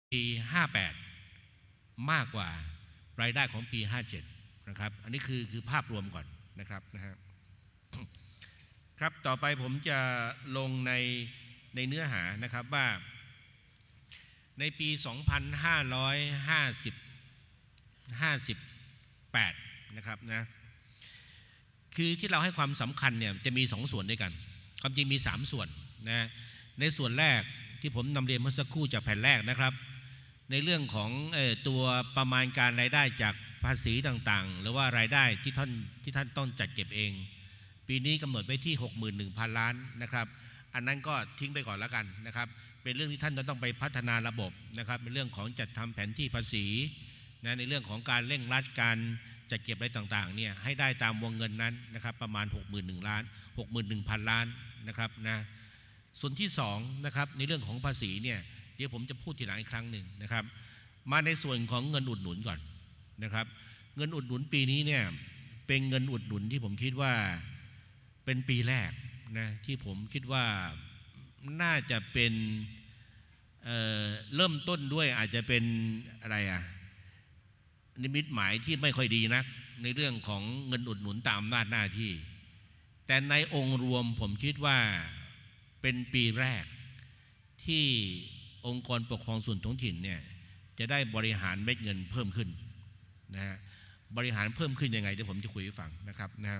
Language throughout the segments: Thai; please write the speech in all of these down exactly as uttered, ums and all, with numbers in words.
ปีห้าแปดมากกว่ารายได้ของปีห้าเจ็ดนะครับอันนี้คือคือภาพรวมก่อนนะครับนะฮะครับต่อไปผมจะลงในในเนื้อหานะครับว่าในปีสองพันห้าร้อยห้าสิบ ห้าสิบแปดนะครับนะคือที่เราให้ความสำคัญเนี่ยจะมีสองส่วนด้วยกันความจริงมีสามส่วนนะในส่วนแรกที่ผมนำเรียนเมื่อสักครู่จากแผ่นแรกนะครับในเรื่องของเอ่อตัวประมาณการรายได้จากภาษีต่างๆหรือว่ารายได้ที่ท่านที่ท่านต้องจัดเก็บเองปีนี้กำหนดไว้ที่ หกหมื่นหนึ่งพัน ล้านนะครับอันนั้นก็ทิ้งไปก่อนแล้วกันนะครับเป็นเรื่องที่ท่านจะต้องไปพัฒนาระบบนะครับเป็นเรื่องของจัดทำแผนที่ภาษีนะในเรื่องของการเร่งรัดการจัดเก็บอะไรต่างๆเนี่ยให้ได้ตามวงเงินนั้นนะครับประมาณ หกหมื่นหนึ่ง ล้าน หกหมื่นหนึ่งพัน ล้านนะครับนะส่วนที่สองนะครับในเรื่องของภาษีเนี่ยเดี๋ยวผมจะพูดทีหลังอีกครั้งหนึ่งนะครับมาในส่วนของเงินอุดหนุนก่อนนะครับเงินอุดหนุนปีนี้เนี่ยเป็นเงินอุดหนุนที่ผมคิดว่าเป็นปีแรกนะที่ผมคิดว่าน่าจะเป็นเอ่อเริ่มต้นด้วยอาจจะเป็นอะไรอะนิมิตหมายที่ไม่ค่อยดีนักในเรื่องของเงินอุดหนุนตามอำนาจหน้าที่แต่ในองค์รวมผมคิดว่าเป็นปีแรกที่องค์กรปกครองส่วนท้องถิ่นเนี่ยจะได้บริหารเม็ดเงินเพิ่มขึ้นนะฮะบริหารเพิ่มขึ้นยังไงเดี๋ยวผมจะคุยให้ฟังนะครับนะ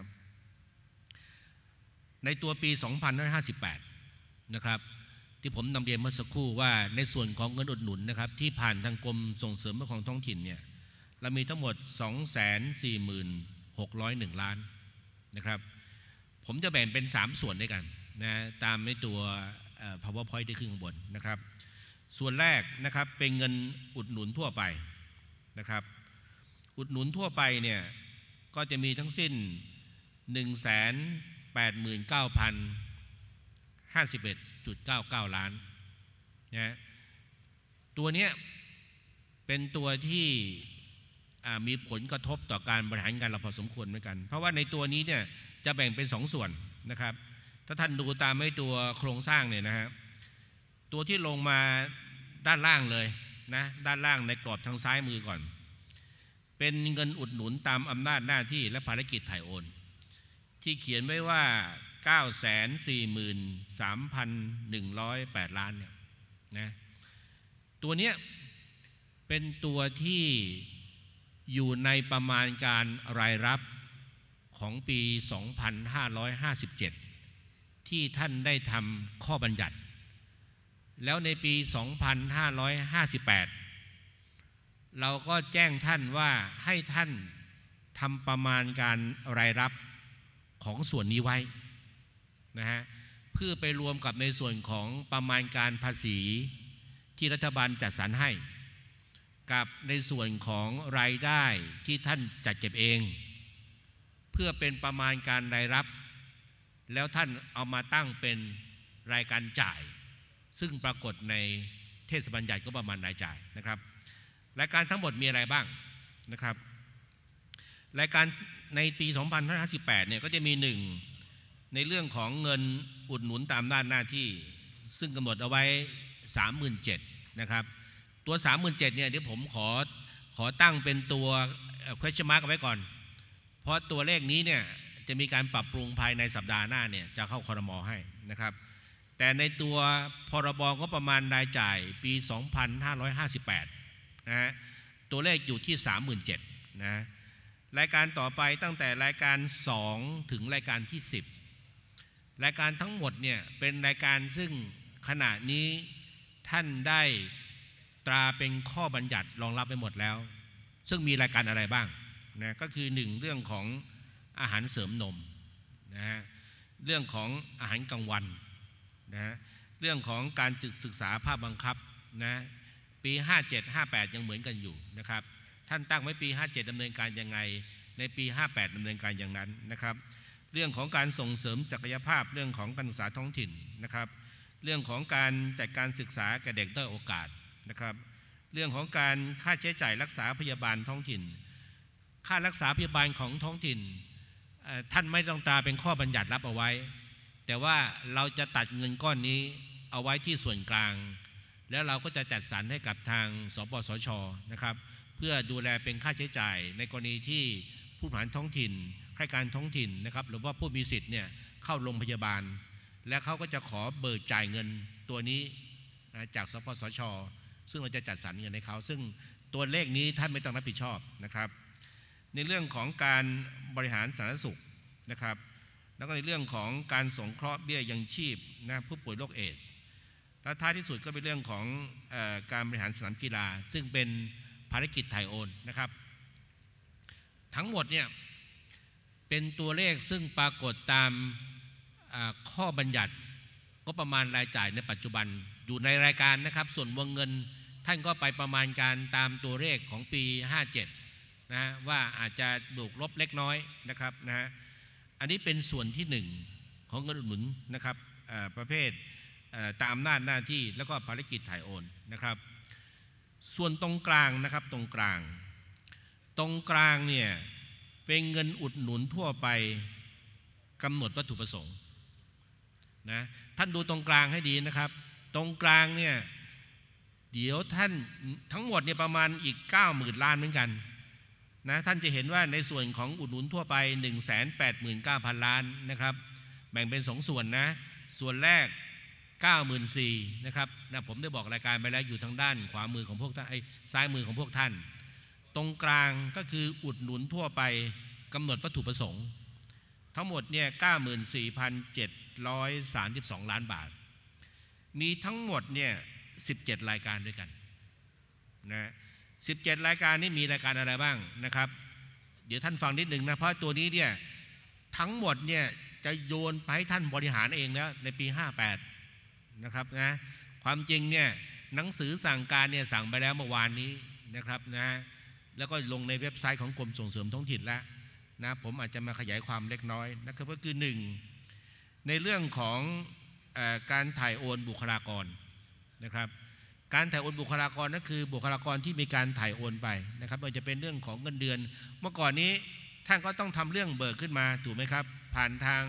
ในตัวปีสองพันห้าร้อยห้าสิบแปดนะครับที่ผมนำเรียนเมื่อสักครู่ว่าในส่วนของเงินอุดหนุนนะครับที่ผ่านทางกรมส่งเสริมปกครองท้องถิ่นเนี่ยเรามีทั้งหมด สองแสนสี่หมื่นหกร้อยเอ็ด ล้านนะครับผมจะแบ่งเป็นสามส่วนด้วยกันนะตามในตัว PowerPoint ที่ขึ้นข้างบนนะครับส่วนแรกนะครับเป็นเงินอุดหนุนทั่วไปนะครับอุดหนุนทั่วไปเนี่ยก็จะมีทั้งสิ้น หนึ่งแสนแปดหมื่นเก้าพันห้าสิบเอ็ดจุดเก้าเก้า ล้านนะตัวเนี้ยเป็นตัวที่มีผลกระทบต่อการบริหารงานเราพอสมควรเหมือนกันเพราะว่าในตัวนี้เนี่ยจะแบ่งเป็นสองส่วนนะครับถ้าท่านดูตามให้ตัวโครงสร้างเนี่ยนะฮะตัวที่ลงมาด้านล่างเลยนะด้านล่างในกรอบทางซ้ายมือก่อนเป็นเงินอุดหนุนตามอำนาจหน้าที่และภารกิจถ่ายโอนที่เขียนไว้ว่า เก้าแสนสี่หมื่นสามพันหนึ่งร้อยแปด ล้านเนี่ยนะตัวเนี้ยเป็นตัวที่อยู่ในประมาณการรายรับของปี สองพันห้าร้อยห้าสิบเจ็ด ที่ท่านได้ทำข้อบัญญัติแล้วในปี สองพันห้าร้อยห้าสิบแปด เราก็แจ้งท่านว่าให้ท่านทำประมาณการรายรับของส่วนนี้ไว้นะฮะเพื่อไปรวมกับในส่วนของประมาณการภาษีที่รัฐบาลจัดสรรให้กับในส่วนของรายได้ที่ท่านจัดเก็บเองเพื่อเป็นประมาณการรายรับแล้วท่านเอามาตั้งเป็นรายการจ่ายซึ่งปรากฏในเทศบัญญัติก็ประมาณรายจ่ายนะครับรายการทั้งหมดมีอะไรบ้างนะครับรายการในปี สองพันห้าร้อยห้าสิบแปด เนี่ยก็จะมีหนึ่งในเรื่องของเงินอุดหนุนตามด้านหน้าที่ซึ่งกำหนดเอาไว้ สามหมื่นเจ็ดพัน นะครับตัว สามหมื่นเจ็ดพัน เนี่ยเดี๋ยวผมขอขอตั้งเป็นตัว question mark ไว้ก่อนเพราะตัวเลขนี้เนี่ยจะมีการปรับปรุงภายในสัปดาห์หน้าเนี่ยจะเข้าครม.ให้นะครับแต่ในตัวพรบงบประมาณรายจ่ายปี สองพันห้าร้อยห้าสิบแปด นะฮะตัวเลขอยู่ที่ สามหมื่นเจ็ดพัน นะรายการต่อไปตั้งแต่รายการสองถึงรายการที่สิบรายการทั้งหมดเนี่ยเป็นรายการซึ่งขณะนี้ท่านได้ตราเป็นข้อบัญญัติรองรับไปหมดแล้วซึ่งมีรายการอะไรบ้างนะก็คือหนึ่งเรื่องของอาหารเสริมนมนะฮะเรื่องของอาหารกลางวันนะเรื่องของการศึกษาภาคบังคับนะปีห้าเจ็ด ห้าแปดยังเหมือนกันอยู่นะครับท่านตั้งไว้ปีห้าเจ็ดดำเนินการยังไงในปีห้าแปดดำเนินการอย่างนั้นนะครับเรื่องของการส่งเสริมศักยภาพเรื่องของการศึกษาท้องถิ่นนะครับเรื่องของการจัดการศึกษาแก่เด็กด้อยโอกาสนะครับเรื่องของการค่าใช้จ่ายรักษาพยาบาลท้องถิ่นค่ารักษาพยาบาลของท้องถิ่นท่านไม่ต้องตราเป็นข้อบัญญัติรับเอาไว้แต่ว่าเราจะตัดเงินก้อนนี้เอาไว้ที่ส่วนกลางแล้วเราก็จะจัดสรรให้กับทางสปสช.นะครับเพื่อดูแลเป็นค่าใช้จ่ายในกรณีที่ผู้บริหารท้องถิ่นข้าราชการท้องถิ่นนะครับหรือว่าผู้มีสิทธิ์เนี่ยเข้าโรงพยาบาลและเขาก็จะขอเบิกจ่ายเงินตัวนี้จากสปสช.ซึ่งเราจะจัดสรรเงินให้เขาซึ่งตัวเลขนี้ท่านไม่ต้องรับผิดชอบนะครับในเรื่องของการบริหารสาธารณสุขนะครับแล้วก็ในเรื่องของการสงเคราะห์เบี้ยยังชีพนะผู้ป่วยโรคเอดส์และท้ายที่สุดก็เป็นเรื่องของเอ่อการบริหารสนามกีฬาซึ่งเป็นภารกิจถ่ายโอนนะครับทั้งหมดเนี่ยเป็นตัวเลขซึ่งปรากฏตามข้อบัญญัติก็ประมาณรายจ่ายในปัจจุบันอยู่ในรายการนะครับส่วนวงเงินท่านก็ไปประมาณการตามตัวเลขของปีห้าเจ็ดนะว่าอาจจะบวกลบเล็กน้อยนะครับนะฮะอันนี้เป็นส่วนที่หนึ่งของเงินอุดหนุนนะครับประเภทตามอำนาจหน้าที่แล้วก็ภารกิจถ่ายโอนนะครับส่วนตรงกลางนะครับตรงกลางตรงกลางเนี่ยเป็นเงินอุดหนุนทั่วไปกำหนดวัตถุประสงค์นะท่านดูตรงกลางให้ดีนะครับตรงกลางเนี่ยเดี๋ยวท่านทั้งหมดเนี่ยประมาณอีก เก้าหมื่น ล้านเหมือนกันนะท่านจะเห็นว่าในส่วนของอุดหนุนทั่วไป หนึ่งแสนแปดหมื่นเก้าพัน ล้านนะครับแบ่งเป็นสองส่วนนะส่วนแรก เก้าหมื่นสี่พัน นะครับนะผมได้บอกรายการไปแล้วอยู่ทางด้านขวามือของพวกท่านไอ้ซ้ายมือของพวกท่านตรงกลางก็คืออุดหนุนทั่วไปกำหนดวัตถุประสงค์ทั้งหมดเนี่ย เก้าหมื่นสี่พันเจ็ดร้อยสามสิบสอง ล้านบาทมีทั้งหมดเนี่ยสิบเจ็ดรายการด้วยกันนะสิบเจ็ดรายการนี้มีรายการอะไรบ้างนะครับเดี๋ยวท่านฟังนิดหนึ่งนะเพราะตัวนี้เนี่ยทั้งหมดเนี่ยจะโยนไปให้ท่านบริหารเองแล้วในปีห้าแปดนะครับนะความจริงเนี่ยหนังสือสั่งการเนี่ยสั่งไปแล้วเมื่อวานนี้นะครับนะแล้วก็ลงในเว็บไซต์ของกรมส่งเสริมท้องถิ่นแล้วนะผมอาจจะมาขยายความเล็กน้อยนะครับก็คือหนึ่งในเรื่องของเอ่อการถ่ายโอนบุคลากรนะครับการถ่ายโอนบุคลากรนั่นคือบุคลากรที่มีการถ่ายโอนไปนะครับมันจะเป็นเรื่องของเงินเดือนเมื่อก่อนนี้ท่านก็ต้องทำเรื่องเบิกขึ้นมาถูกไหมครับผ่านทาง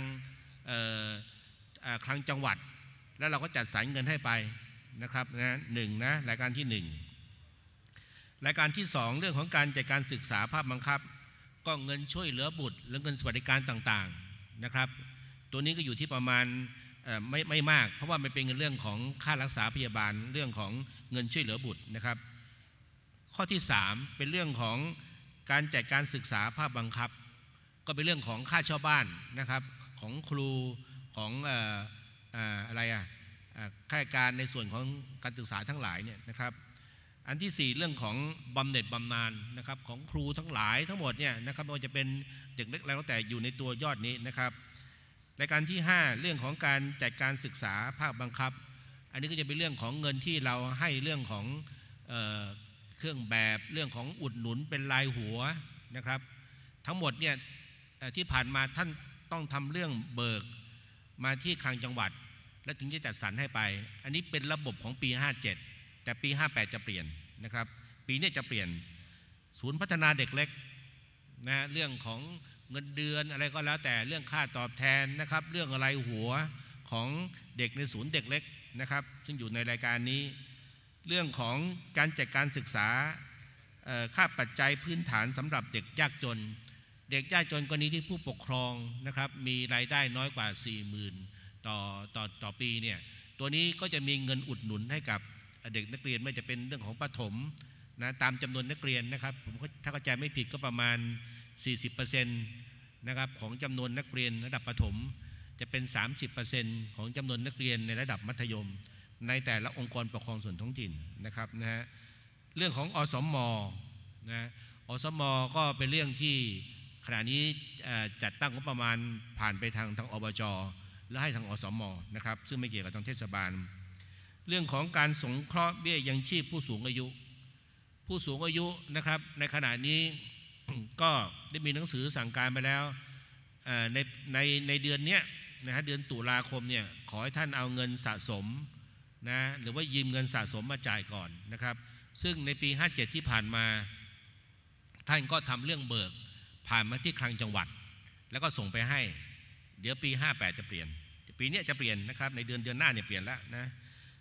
คลังจังหวัดแล้วเราก็จัดสรรเงินให้ไปนะครับนะหนึ่งนะรายการที่หนึ่งรายการที่สองเรื่องของการจัดการศึกษาภาคบังคับก็เงินช่วยเหลือบุตรและเงินสวัสดิการต่างๆนะครับตัวนี้ก็อยู่ที่ประมาณไม่ไม่มากเพราะว่ามันเป็นเรื่องของค่ารักษาพยาบาลเรื่องของเงินช่วยเหลือบุตรนะครับข้อที่สามเป็นเรื่องของการจัดการศึกษาภาคบังคับก็เป็นเรื่องของค่าเช่าบ้านนะครับของครูของเอ่อเอ่ออะไรอ่ะข้าราชการในส่วนของการศึกษาทั้งหลายเนี่ยนะครับอันที่สี่เรื่องของบำเหน็จบำนาญนะครับของครูทั้งหลายทั้งหมดเนี่ยนะครับไม่ว่าจะเป็นเด็กเล็กแล้วแต่อยู่ในตัวยอดนี้นะครับรายการที่ห้าเรื่องของการจัดการศึกษาภาคบังคับอันนี้ก็จะเป็นเรื่องของเงินที่เราให้เรื่องของเอ่อเครื่องแบบเรื่องของอุดหนุนเป็นรายหัวนะครับทั้งหมดเนี่ยที่ผ่านมาท่านต้องทำเรื่องเบิกมาที่คลังจังหวัดและถึงจะจัดสรรให้ไปอันนี้เป็นระบบของปีห้าเจ็ดแต่ปีห้าแปดจะเปลี่ยนนะครับปีนี้จะเปลี่ยนศูนย์พัฒนาเด็กเล็กนะเรื่องของเงินเดือนอะไรก็แล้วแต่เรื่องค่าตอบแทนนะครับเรื่องอะไรหัวของเด็กในศูนย์เด็กเล็กนะครับซึ่งอยู่ในรายการนี้เรื่องของการจัดการศึกษาค่าปัจจัยพื้นฐานสำหรับเด็กยากจนเด็กยากจนกรณีที่ผู้ปกครองนะครับมีรายได้น้อยกว่า สี่หมื่น ต่อต่อต่อปีเนี่ยตัวนี้ก็จะมีเงินอุดหนุนให้กับเด็กนักเรียนไม่จะเป็นเรื่องของประถมนะตามจำนวนนักเรียนนะครับผมถ้าเข้าใจไม่ผิดก็ประมาณ สี่สิบเปอร์เซ็นต์ นะครับของจำนวนนักเรียนระดับประถมจะเป็น สามสิบเปอร์เซ็นต์ ของจำนวนนักเรียนในระดับมัธยมในแต่ละองค์กรปกครองส่วนท้องถิ่นนะครับนะฮะเรื่องของอสม.นะอสม.ก็เป็นเรื่องที่ขณะนี้จัดตั้งงบประมาณผ่านไปทางทางอบจ.และให้ทางอสม.นะครับซึ่งไม่เกี่ยวกับทางเทศบาลเรื่องของการสงเคราะห์เบี้ยยังชีพผู้สูงอายุผู้สูงอายุนะครับในขณะนี้ ก็ได้มีหนังสือสั่งการไปแล้วในในในเดือนนี้นะฮะเดือนตุลาคมเนี่ยขอให้ท่านเอาเงินสะสมนะหรือว่ายืมเงินสะสมมาจ่ายก่อนนะครับซึ่งในปีห้าเจ็ดที่ผ่านมาท่านก็ทำเรื่องเบิกผ่านมาที่คลังจังหวัดแล้วก็ส่งไปให้เดี๋ยวปีห้าแปดจะเปลี่ยนปีนี้จะเปลี่ยนนะครับในเดือนเดือนหน้าเนี่ยเปลี่ยนแล้วนะ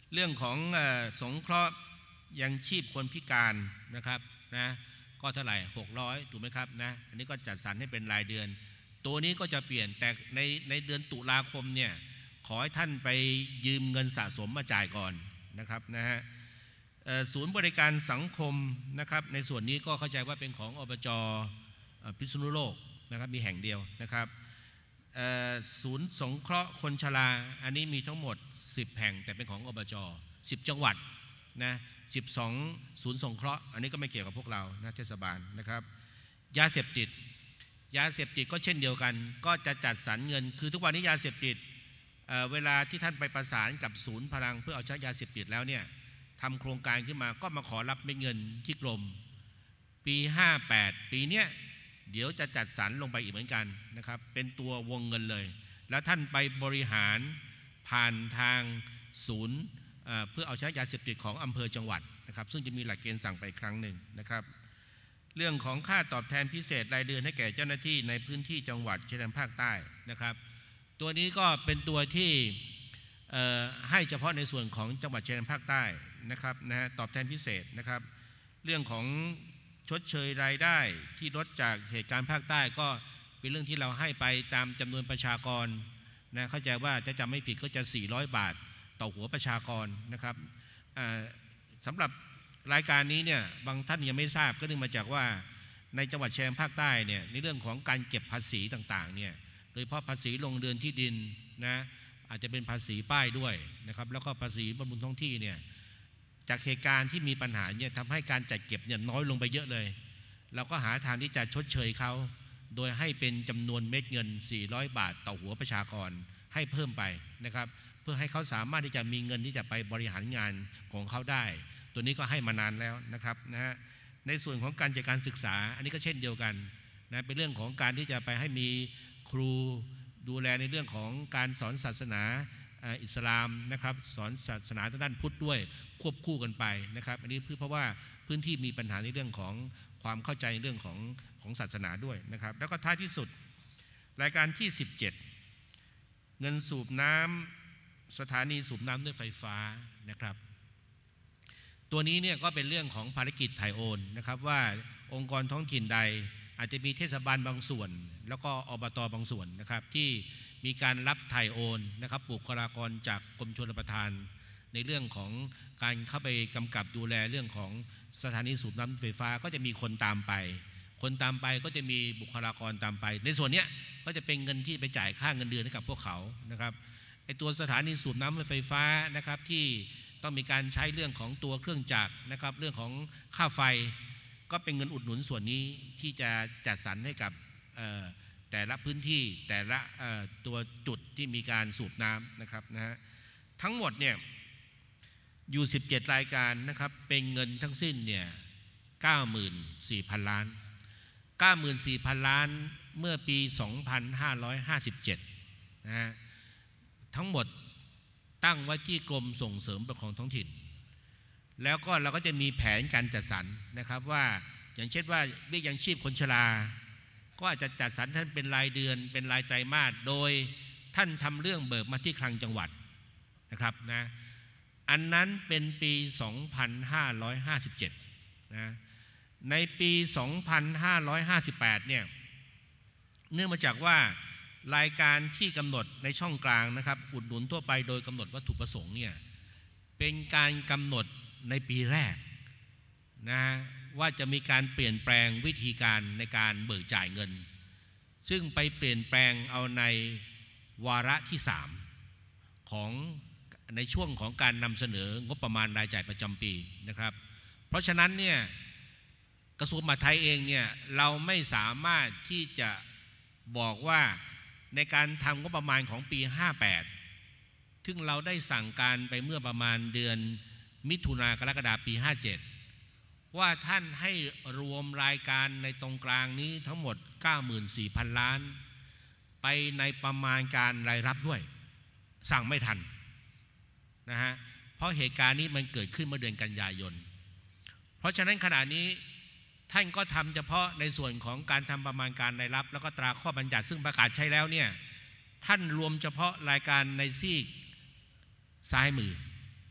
เรื่องของสงเคราะห์ยังชีพคนพิการนะครับนะก็เท่าไหร่หกร้อยถูกไหมครับนะอันนี้ก็จัดสรรให้เป็นรายเดือนตัวนี้ก็จะเปลี่ยนแต่ในในเดือนตุลาคมเนี่ยขอให้ท่านไปยืมเงินสะสมมาจ่ายก่อนนะครับนะฮะศูนย์บริการสังคมนะครับในส่วนนี้ก็เข้าใจว่าเป็นของอบจ.พิษณุโลกนะครับมีแห่งเดียวนะครับศูนย์สงเคราะห์คนชราอันนี้มีทั้งหมดสิบแห่งแต่เป็นของอบจ.สิบจังหวัดนะสิบสองศูนย์สงเคราะห์อันนี้ก็ไม่เกี่ยวกับพวกเรานะเทศบาลนะครับยาเสพติดยาเสพติดก็เช่นเดียวกันก็จะจัดสรรเงินคือทุกวันนี้ยาเสพติด เ, เวลาที่ท่านไปประสานกับศูนย์พลังเพื่อเอาใช้ยาเสพติดแล้วเนี่ยทำโครงการขึ้นมาก็มาขอรับเงินที่กรมปีห้าแปดปีเนี้ยเดี๋ยวจะจัดสรรลงไปอีกเหมือนกันนะครับเป็นตัววงเงินเลยแล้วท่านไปบริหารผ่านทางศูนย์เพื่อเอาใช้ยาเสพติดของอำเภอจังหวัดนะครับซึ่งจะมีหลักเกณฑ์สั่งไปครั้งหนึ่งนะครับเรื่องของค่าตอบแทนพิเศษรายเดือนให้แก่เจ้าหน้าที่ในพื้นที่จังหวัดชายแดนภาคใต้นะครับตัวนี้ก็เป็นตัวที่ให้เฉพาะในส่วนของจังหวัดชายแดนภาคใต้นะครับนะฮะตอบแทนพิเศษนะครับเรื่องของชดเชยรายได้ที่ลดจากเหตุการณ์ภาคใต้ก็เป็นเรื่องที่เราให้ไปตามจำนวนประชากรนะเข้าใจว่าจะจำไม่ผิดก็จะสี่ร้อยบาทต่อหัวประชากรนะครับสำหรับรายการนี้เนี่ยบางท่านยังไม่ทราบก็เนื่องมาจากว่าในจังหวัดชายแดนภาคใต้เนี่ยในเรื่องของการเก็บภาษีต่างๆเนี่ยโดยเฉพาะภาษีลงเรือนที่ดินนะอาจจะเป็นภาษีป้ายด้วยนะครับแล้วก็ภาษีบำรุงท้องที่เนี่ยจากเหตุการณ์ที่มีปัญหาเนี่ยทำให้การจัดเก็บเนี่ยน้อยลงไปเยอะเลยเราก็หาทางที่จะชดเชยเขาโดยให้เป็นจำนวนเม็ดเงินสี่ร้อยบาทต่อหัวประชากรให้เพิ่มไปนะครับเพื่อให้เขาสามารถที่จะมีเงินที่จะไปบริหารงานของเขาได้ตัวนี้ก็ให้มานานแล้วนะครับนะฮะในส่วนของการจัดการศึกษาอันนี้ก็เช่นเดียวกันนะเป็นเรื่องของการที่จะไปให้มีครูดูแลในเรื่องของการสอนศาสนาอิสลามนะครับสอนศาสนาทางด้านพุทธด้วยควบคู่กันไปนะครับอันนี้เพื่อเพราะว่าพื้นที่มีปัญหาในเรื่องของความเข้าใจในเรื่องของของศาสนาด้วยนะครับแล้วก็ท้ายที่สุดรายการที่สิบเจ็ดเงินสูบน้ำสถานีสูบน้ำด้วยไฟฟ้านะครับตัวนี้เนี่ยก็เป็นเรื่องของภารกิจถ่ายโอนนะครับว่าองค์กรท้องถิ่นใดอาจจะมีเทศบาลบางส่วนแล้วก็อบต.บางส่วนนะครับที่มีการรับถ่ายโอนนะครับบุคลากรจากกรมชลประทานในเรื่องของการเข้าไปกำกับดูแลเรื่องของสถานีสูบน้ำไฟฟ้าก็จะมีคนตามไปคนตามไปก็จะมีบุคลากรตามไปในส่วนนี้ก็จะเป็นเงินที่ไปจ่ายค่าเงินเดือนให้กับพวกเขานะครับไอ้ตัวสถานีสูบน้ำไฟฟ้านะครับที่ต้องมีการใช้เรื่องของตัวเครื่องจักรนะครับเรื่องของค่าไฟก็เป็นเงินอุดหนุนส่วนนี้ที่จะจัดสรรให้กับแต่ละพื้นที่แต่ละตัวจุดที่มีการสูบน้ำนะครับนะฮะทั้งหมดเนี่ยอยู่สิบเจ็ดรายการนะครับเป็นเงินทั้งสิ้นเนี่ย เก้าหมื่นสี่พัน ล้าน เก้าหมื่นสี่พัน ล้านเมื่อปี สองพันห้าร้อยห้าสิบเจ็ด นะฮะทั้งหมดตั้งไว้ที่กรมส่งเสริมปกครองท้องถิ่นแล้วก็เราก็จะมีแผนการจัดสรรนะครับว่าอย่างเช่นว่าเบี้ยยังชีพคนชราก็อาจจะจัดสรรท่านเป็นรายเดือนเป็นรายไตรมาสโดยท่านทำเรื่องเบิกมาที่คลังจังหวัดนะครับนะอันนั้นเป็นปี สองพันห้าร้อยห้าสิบเจ็ด นะในปี สองพันห้าร้อยห้าสิบแปด เนี่ยเนื่องมาจากว่ารายการที่กำหนดในช่องกลางนะครับอุดหนุนทั่วไปโดยกำหนดวัตถุประสงค์เนี่ยเป็นการกำหนดในปีแรกนะว่าจะมีการเปลี่ยนแปลงวิธีการในการเบิกจ่ายเงินซึ่งไปเปลี่ยนแปลงเอาในวาระที่สามของในช่วงของการนำเสนองบประมาณรายจ่ายประจำปีนะครับเพราะฉะนั้นเนี่ยกระทรวงมหาดไทยเองเนี่ยเราไม่สามารถที่จะบอกว่าในการทำงบประมาณของปีห้าแปดซึ่งเราได้สั่งการไปเมื่อประมาณเดือนมิถุนายนกรกฎาคมปีห้าเจ็ดว่าท่านให้รวมรายการในตรงกลางนี้ทั้งหมด เก้าหมื่นสี่พัน ล้านไปในประมาณการรายรับด้วยสั่งไม่ทันนะฮะเพราะเหตุการณ์นี้มันเกิดขึ้นเมื่อเดือนกันยายนเพราะฉะนั้นขณะนี้ท่านก็ทำเฉพาะในส่วนของการทำประมาณการรายรับแล้วก็ตราข้อบัญญัติซึ่งประกาศใช้แล้วเนี่ยท่านรวมเฉพาะรายการในซีกซ้ายมือ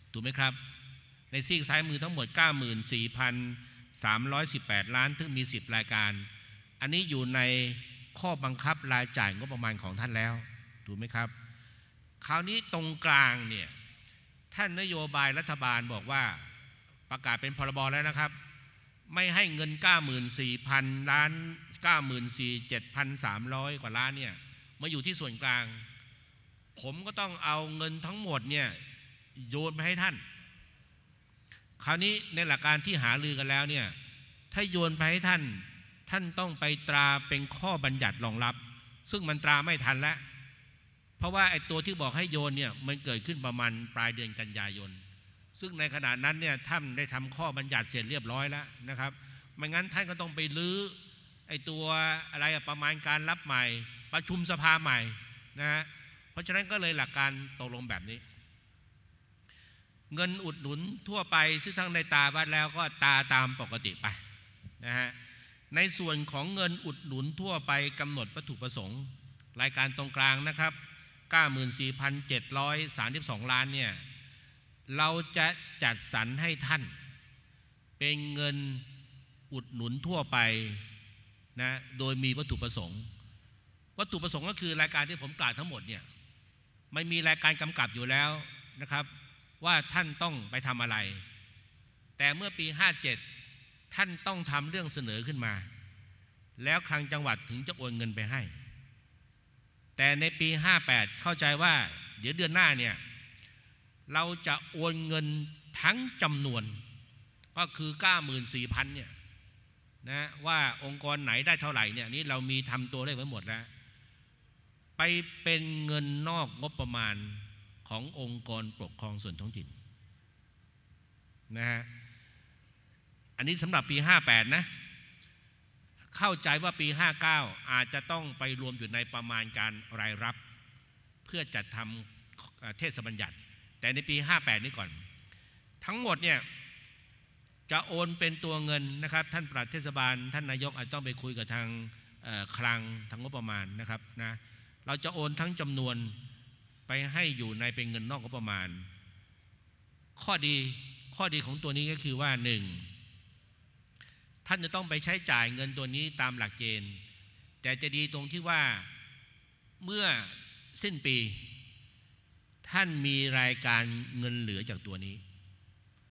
ถูกไหมครับในซีกซ้ายมือทั้งหมด เก้าหมื่นสี่พันสามร้อยสิบแปด ล้านซึ่งมีสิบรายการอันนี้อยู่ในข้อบังคับรายจ่ายงบประมาณของท่านแล้วถูกไหมครับคราวนี้ตรงกลางเนี่ยท่านนโยบายรัฐบาลบอกว่าประกาศเป็นพรบแล้วนะครับไม่ให้เงิน เก้าหมื่นสี่พัน ล้าน เก้าหมื่นสี่พันเจ็ดพันสามร้อย กว่าล้านเนี่ยมาอยู่ที่ส่วนกลางผมก็ต้องเอาเงินทั้งหมดเนี่ยโยนไปให้ท่านคราวนี้ในหลักการที่หารือกันแล้วเนี่ยถ้าโยนไปให้ท่านท่านต้องไปตราเป็นข้อบัญญัติรองรับซึ่งมันตราไม่ทันแล้วเพราะว่าไอ้ตัวที่บอกให้โยนเนี่ยมันเกิดขึ้นประมาณปลายเดือนกันยายนซึ่งในขณะนั้นเนี่ยท่านได้ทำข้อบัญญัติเสร็จเรียบร้อยแล้วนะครับไม่งั้นท่านก็ต้องไปลื้อไอ้ตัวอะไรประมาณการรับใหม่ประชุมสภาใหม่นะฮะเพราะฉะนั้นก็เลยหลักการตกลงแบบนี้เงินอุดหนุนทั่วไปซึ่งทั้งในตาวัดแล้วก็ตาตามปกติไปนะฮะในส่วนของเงินอุดหนุนทั่วไปกำหนดวัตถุประสงค์รายการตรงกลางนะครับ เก้าหมื่นสี่พันเจ็ดร้อยสามสิบสอง ล้านเนี่ยเราจะจัดสรรให้ท่านเป็นเงินอุดหนุนทั่วไปนะโดยมีวัตถุประสงค์วัตถุประสงค์ก็คือรายการที่ผมกล่าวทั้งหมดเนี่ยไม่มีรายการกำกับอยู่แล้วนะครับว่าท่านต้องไปทำอะไรแต่เมื่อปีห้าเจ็ดท่านต้องทำเรื่องเสนอขึ้นมาแล้วคลังจังหวัดถึงจะโอนเงินไปให้แต่ในปีห้าแปดเข้าใจว่าเดี๋ยวเดือนหน้าเนี่ยเราจะโอนเงินทั้งจำนวนก็คือ เก้าหมื่นสี่พัน เนี่ยนะว่าองค์กรไหนได้เท่าไหร่เนี่ยนี่เรามีทำตัวเลขไว้หมดแล้วไปเป็นเงินนอกงบประมาณขององค์กรปกครองส่วนท้องถิ่นนะฮะอันนี้สำหรับปีห้าแปดนะเข้าใจว่าปีห้าเก้าอาจจะต้องไปรวมอยู่ในประมาณการรายรับเพื่อจัดทำเทศบัญญัติแต่ในปีห้าแปดนี้ก่อนทั้งหมดเนี่ยจะโอนเป็นตัวเงินนะครับท่านปลัดเทศบาลท่านนายกอาจต้องไปคุยกับทางคลังทางงบประมาณนะครับนะเราจะโอนทั้งจำนวนไปให้อยู่ในเป็นเงินนอกงบประมาณข้อดีข้อดีของตัวนี้ก็คือว่าหนึ่งท่านจะต้องไปใช้จ่ายเงินตัวนี้ตามหลักเกณฑ์แต่จะดีตรงที่ว่าเมื่อสิ้นปีท่านมีรายการเงินเหลือจากตัวนี้